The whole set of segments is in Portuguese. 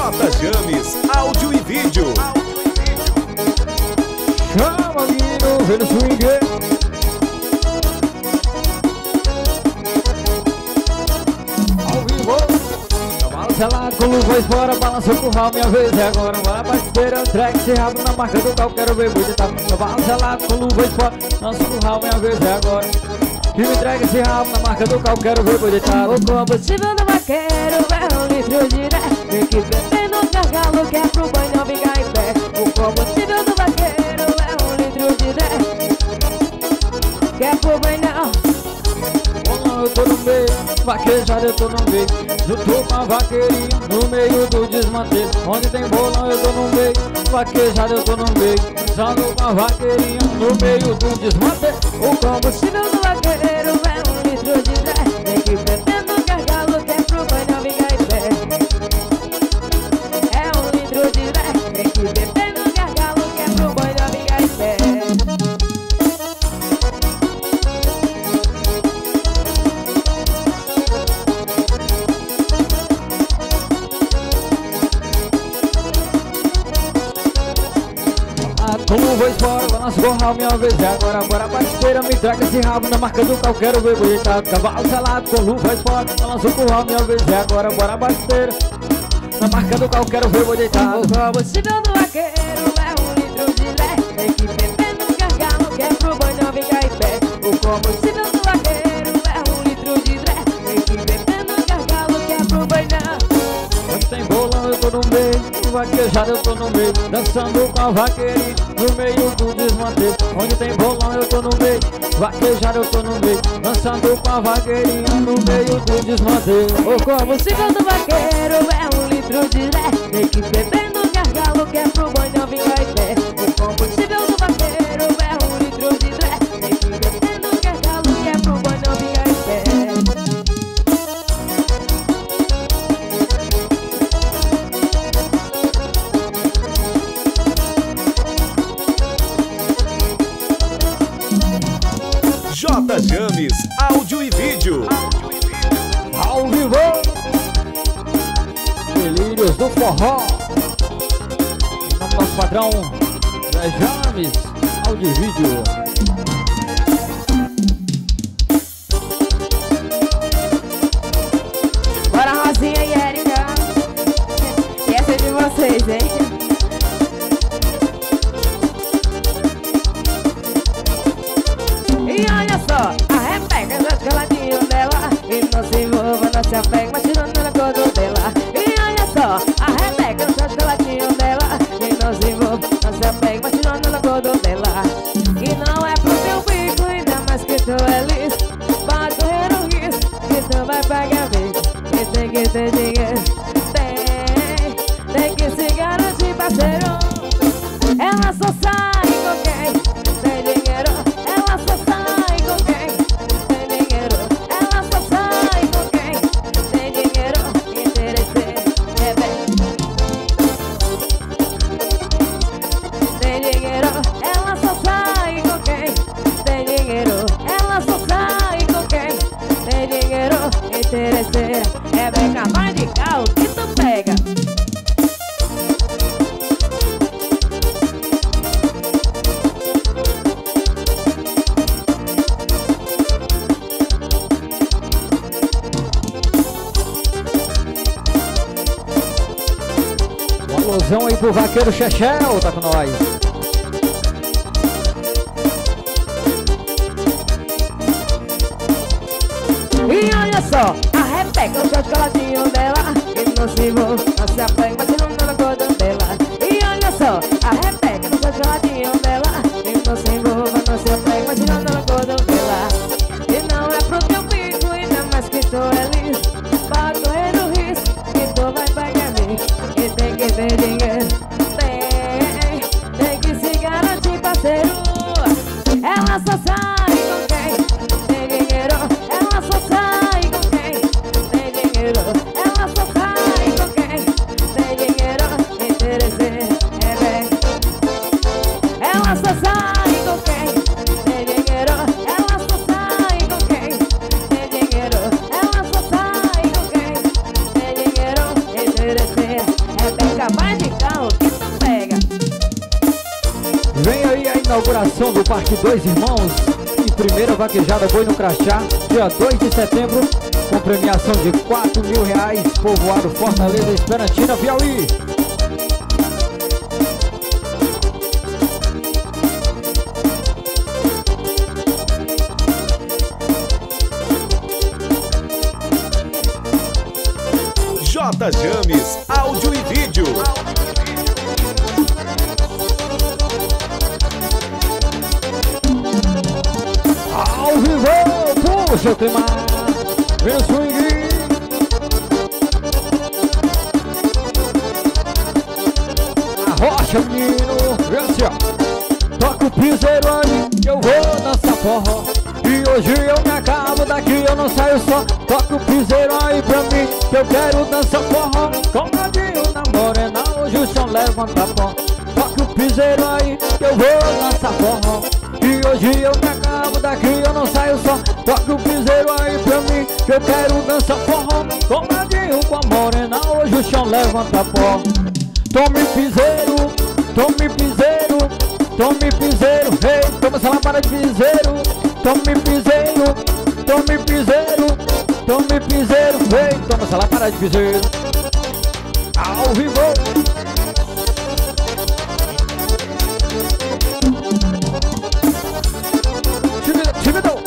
J James, áudio e vídeo. Chama, menino, vê no swing. Ao vivo. Cavalo selado com luvas fora, balança o curral, minha vez é agora. Bora pra esteira, track, se rabo na marca do carro, quero ver bonita. Cavalo selado com luvas fora, balança o curral, minha vez é agora. E me entrega esse rabo na marca do carro, quero ver bonita. O combustível do vaqueiro é 1 litro de 10. Tem que beber no gargalo, que é pro boi não ficar em pé. O combustível do vaqueiro é 1 litro de 10. Que é pro boi não. Bolão eu tô no meio, vaquejada eu tô no meio. Junto com a vaqueirinha, no meio do desmanteiro. Onde tem bolão eu tô no meio, vaquejada eu tô no meio. Junto com a vaqueirinha, no meio do desmanteiro. O combustível do vaqueiro é 1 litro de 10. Tem que beber no gargalo, que é pro boi não ficar em pé. É 1 litro de 10. Tem que beber no gargalo, que é pro boi não ficar em pé. Com luvas fora, balança o curral, minha vez é agora. Bora pra esteira, me traga esse rabo na marca do carro, quero ver bonita. Cavalo selado com luvas fora, balança o curral, minha vez é agora. Bora pra esteira, na marca do carro, quero ver bonita. O combustível do vaqueiro é 1 litro de 10. Tem que beber no gargalo, que é pro boi não ficar em pé. O combustível do vaqueiro é 1 litro de 10. Tem que beber no gargalo, que é pro boi não. Onde tem bolão eu tô no meio, vaquejada eu tô no meio. Dançando com a vaqueirinha, no meio do desmanteiro. Onde tem bolão eu tô no meio, vaquejada eu tô no meio. Dançando com a vaqueirinha, no meio do desmanteiro. O combustível do vaqueiro é 1 litro de 10. Tem que beber no gargalo, que é pro boi não ficar em pé. O combustível do vaqueiro é 1 litro de 10. Tem que beber no gargalo, que é pro boi não ficar em pé. J James, áudio e vídeo. Ao vivo, delírios do forró. Em nome do nosso padrão, J James, áudio e vídeo. Bora, Rosinha e Érica. E essa é de vocês, hein? E olha só, a Rebeca anda de caladinho dela. E não se envolva, não se apega, mas tirando na cor dela. E olha só, a Rebeca anda de caladinho dela. E não se envolva, não se apega, mas tirando na cor dela. E não é pro teu bico, ainda mais que tu é liso. Vai correr o risco, que tu vai pagar bem. E tem que ter dinheiro, tem que se garantir, parceiro. Ela só sai com quem tem dinheiro. Ela só sai com quem tem dinheiro. Ela só sai com quem tem dinheiro. Interesseiro, é bem. Tem dinheiro. Ela só sai com quem tem dinheiro. Ela só sai com quem tem dinheiro. Interesseira, é bem capaz de carro que tu pega. Um alusão aí pro vaqueiro Chechel, tá com nós. E olha só, a Rebeca, o caladinho dela. E não se envolve, não se apega, mas tirando na cor dela. E olha só, a Rebeca, o caladinho dela. E não se envolve, não se apega, mas tirando na cor dela. E não é pro teu bico, ainda mais que tu é liso. Vai correr o risco, que tu vai pagar bem. E tem que ter dinheiro, tem que se garantir, parceiro. Ela só sai com quem tem dinheiro. Ela só sai com quem tem dinheiro. Ela só sai com quem tem dinheiro. Interesseiro, é bem. inauguração do Parque Dois Irmãos e primeira vaquejada Boi no Crachá, dia 2 de setembro, com premiação de R$4.000, povoado Fortaleza, Esperantina, Piauí. J James, áudio e vídeo. Ao vivo, puxa o clima, vem o swing. Arrocha, menino, vem assim, ó. Toca o piseiro aí, que eu vou dançar forró. E hoje eu me acabo daqui, eu não saio só. Toca o piseiro aí pra mim, que eu quero dançar forró. Comadinho na morena, hoje o chão levanta pó. Toca o piseiro aí, que eu vou dançar forró. E hoje eu me acabo daqui, eu não saio só. Toca o piseiro aí pra mim, que eu quero dançar forró. Comadinho com a morena, hoje o chão levanta pó. Tome piseiro, tome piseiro, tome piseiro, ei, toma essa lambada de piseiro. Tome piseiro, tome piseiro, tome piseiro, ei, toma essa lambada de piseiro. Ao vivo. Tímido.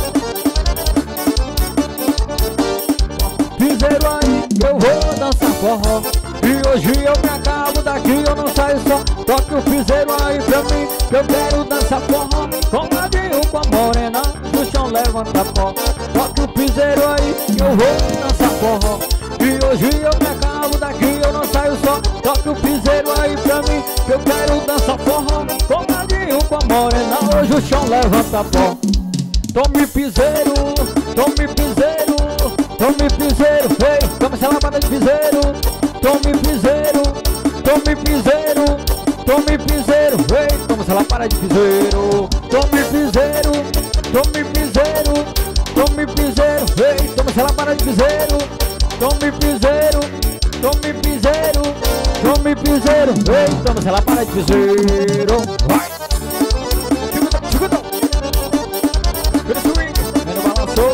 Piseiro aí, eu vou dançar forró. E hoje eu me acabo daqui, eu não saio só. Toque o piseiro aí pra mim, que eu quero dançar forró. Comadinho com a morena, no chão levanta pó. Toque o piseiro aí, que eu vou dançar forró. E hoje eu me acabo daqui, eu não saio só. Toque o piseiro aí pra mim, que eu quero dançar forró. Comadinho com a morena, hoje o chão levanta pó. Tome piseiro, tome piseiro, tome piseiro, ei, toma essa lambada de piseiro. Tome piseiro, tome piseiro, tome piseiro, ei, toma essa lambada de piseiro. Tome piseiro, tome piseiro, tome piseiro, ei, toma essa lambada de piseiro. Tome piseiro, tome piseiro, tome piseiro, ei, toma essa lambada de piseiro. Vai! Chegou! Vira swing, vem no balanço.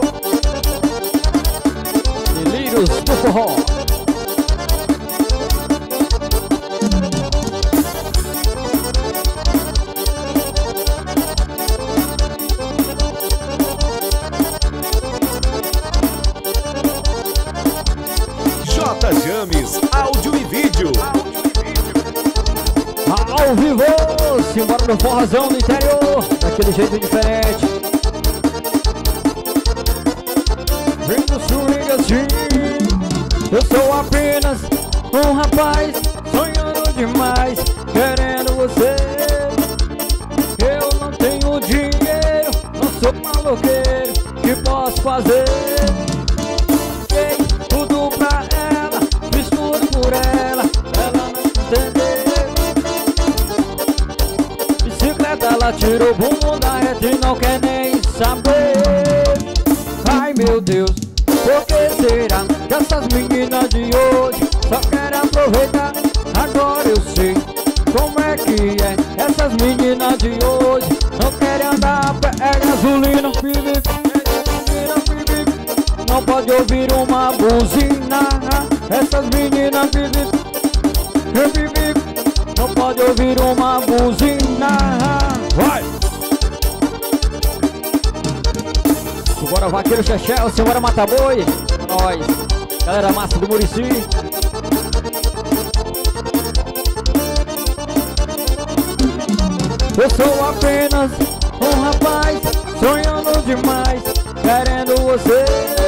Delírios do forró. J James, áudio e vídeo. Ao vivo, simbora no forrozão do interior, daquele jeito diferente. Vem no swing assim. Eu sou apenas um rapaz, sonhando demais, querendo você. Eu não tenho dinheiro, não sou maloqueiro, que posso fazer? Dei tudo pra ela, fiz tudo por ela não entender. Bicicleta, ela tirou o bumbum da reta e não quer nem saber. Ai meu Deus, por que será que essas meninas de hoje só querem aproveitar? Agora eu sei como é que é. Essas meninas de hoje não querem andar a pé, é gasolina, bibi, não pode ouvir uma buzina. Essas meninas, bibi, não pode ouvir uma buzina. Vai! Bora vaqueiro Chechel, simbora mata boi. Nós, galera massa do Murici. Eu sou apenas um rapaz, sonhando demais, querendo você.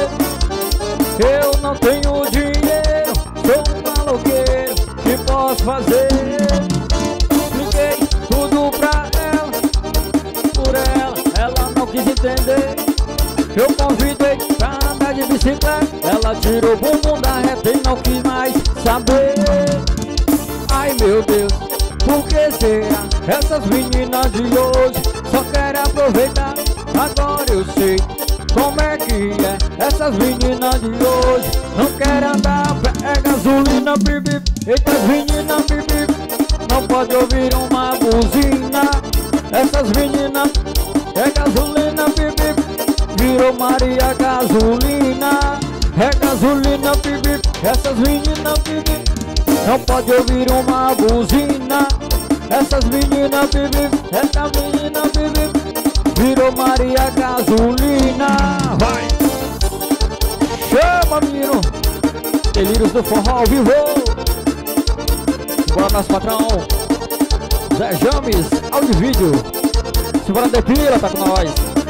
Eu não tenho dinheiro, sou um maloqueiro, que posso fazer? Expliquei tudo pra ela, por ela não quis entender. Eu convidei pra andar de bicicleta, ela tirou o bumbum da reta e não quis mais saber. Ai meu Deus, por que será? Essas meninas de hoje só querem aproveitar. Agora eu sei como é que é. Essas meninas de hoje não querem andar a pé, é gasolina, bibi. Eita, meninas, bibi, não pode ouvir uma buzina. Essas essas meninas é gasolina, pipi, virou Maria gasolina. É gasolina, pipi, essas meninas, pipi, não pode ouvir uma buzina. Essas meninas, pipi, essa menina, pipi, virou Maria gasolina. Vai! Chama, menino! Delírios do forró ao vivo. Bora, nosso patrão Zé James, áudio e vídeo. Simbora, Depila, tá com nós.